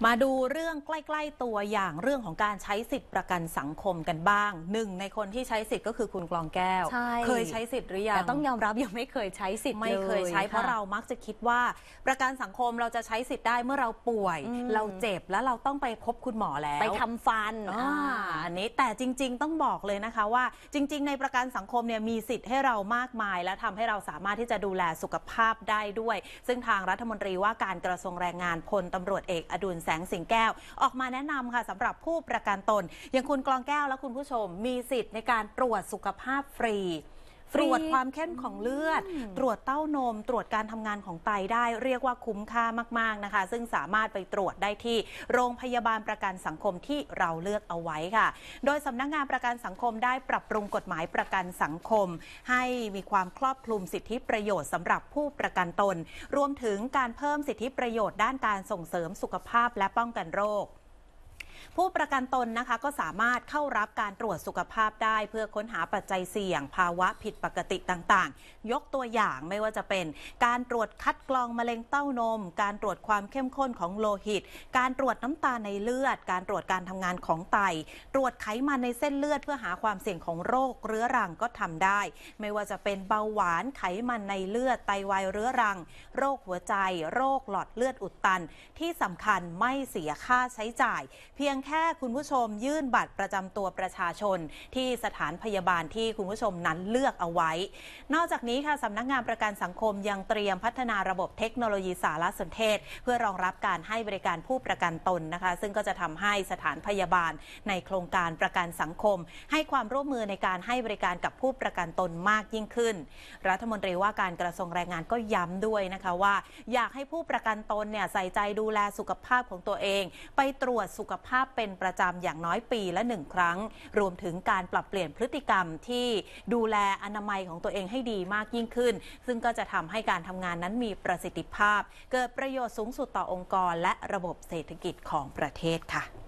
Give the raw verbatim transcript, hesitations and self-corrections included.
มาดูเรื่องใกล้ๆตัวอย่างเรื่องของการใช้สิทธิประกันสังคมกันบ้างหนึ่งในคนที่ใช้สิทธิ์ก็คือคุณกลองแก้วเคยใช้สิทธิ์หรือยังแต่ต้องยอมรับยังไม่เคยใช้สิทธิ์ไม่เคยใช้เพราะเรามักจะคิดว่าประกันสังคมเราจะใช้สิทธิ์ได้เมื่อเราป่วยเราเจ็บแล้วเราต้องไปพบคุณหมอแล้วไปทำฟันอันนี้แต่จริงๆต้องบอกเลยนะคะว่าจริงๆในประกันสังคมเนี่ยมีสิทธิ์ให้เรามากมายและทำให้เราสามารถที่จะดูแลสุขภาพได้ด้วยซึ่งทางรัฐมนตรีว่าการกระทรวงแรงงานพลตำรวจเอกอดุลแสงสิงแก้วออกมาแนะนำค่ะสำหรับผู้ประกันตนอย่างคุณกลองแก้วและคุณผู้ชมมีสิทธิ์ในการตรวจสุขภาพฟรีตรวจความเข้มของเลือดตรวจเต้านมตรวจการทำงานของไตได้เรียกว่าคุ้มค่ามากๆนะคะซึ่งสามารถไปตรวจได้ที่โรงพยาบาลประกันสังคมที่เราเลือกเอาไว้ค่ะโดยสำนักงานประกันสังคมได้ปรับปรุงกฎหมายประกันสังคมให้มีความครอบคลุมสิทธิประโยชน์สำหรับผู้ประกันตนรวมถึงการเพิ่มสิทธิประโยชน์ด้านการส่งเสริมสุขภาพและป้องกันโรคผู้ประกันตนนะคะก็สามารถเข้ารับการตรวจสุขภาพได้เพื่อค้นหาปัจจัยเสี่ยงภาวะผิดปกติต่างๆยกตัวอย่างไม่ว่าจะเป็นการตรวจคัดกรองมะเร็งเต้านมการตรวจความเข้มข้นของโลหิตการตรวจน้ำตาลในเลือดการตรวจการทำงานของไตตรวจไขมันในเส้นเลือดเพื่อหาความเสี่ยงของโรคเรื้อรังก็ทำได้ไม่ว่าจะเป็นเบาหวานไขมันในเลือดไตวายเรื้อรังโรคหัวใจโรคหลอดเลือดอุดตันที่สำคัญไม่เสียค่าใช้จ่ายเพียงแค่คุณผู้ชมยื่นบัตรประจำตัวประชาชนที่สถานพยาบาลที่คุณผู้ชมนั้นเลือกเอาไว้นอกจากนี้ค่ะสำนักงานประกันสังคมยังเตรียมพัฒนาระบบเทคโนโลยีสารสนเทศเพื่อรองรับการให้บริการผู้ประกันตนนะคะซึ่งก็จะทำให้สถานพยาบาลในโครงการประกันสังคมให้ความร่วมมือในการให้บริการกับผู้ประกันตนมากยิ่งขึ้นรัฐมนตรีว่าการกระทรวงแรงงานก็ย้ำด้วยนะคะว่าอยากให้ผู้ประกันตนเนี่ยใส่ใจดูแลสุขภาพของตัวเองไปตรวจสุขภาพเป็นประจำอย่างน้อยปีละหนึ่งครั้งรวมถึงการปรับเปลี่ยนพฤติกรรมที่ดูแลอนามัยของตัวเองให้ดีมากยิ่งขึ้นซึ่งก็จะทำให้การทำงานนั้นมีประสิทธิภาพเกิดประโยชน์สูงสุดต่อองค์กรและระบบเศรษฐกิจของประเทศค่ะ